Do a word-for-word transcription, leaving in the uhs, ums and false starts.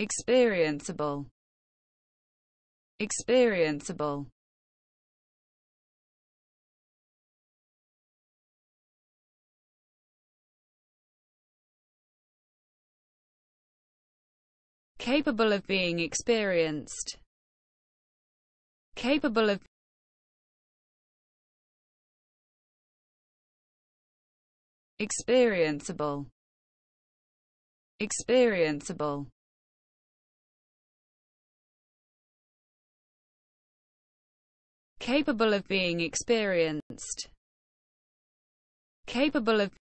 Experienceable. Experienceable. Capable of being experienced. Capable of. Experienceable. Experienceable. Capable of being experienced. Capable of.